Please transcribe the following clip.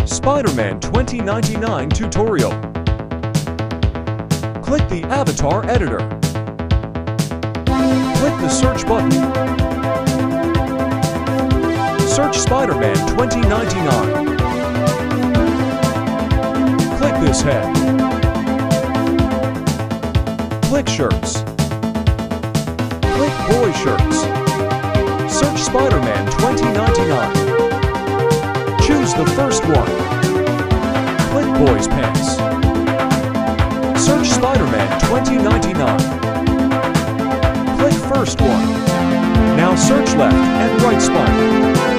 Spider-Man 2099 tutorial. Click the avatar editor. Click the search button. Search Spider-Man 2099. Click this head. Click shirts. Click boy shirts. Search Spider-Man 2099. Choose the first one. Click boys pants. Search Spider-Man 2099. Click first one. Now search left and right Spider.